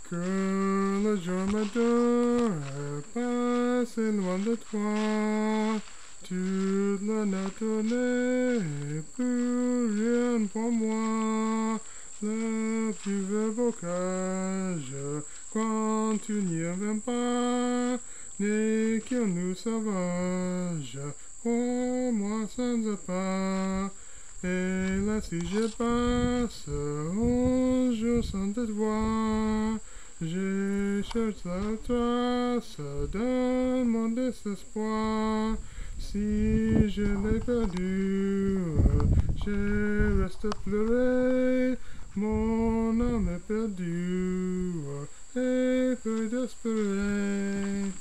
Que le jour me donne passer loin de toi. Toute la nature n'est plus rien pour moi. Le plus vieux bocage, quand tu n'y reviens pas, n'est que nous sauvages, pour moi sans pas. Et là si je passe un jour sans te voir, je cherche la trace de mon désespoir. Si je l'ai perdu, je reste pleurer, mon âme est perdue et peu désespérée.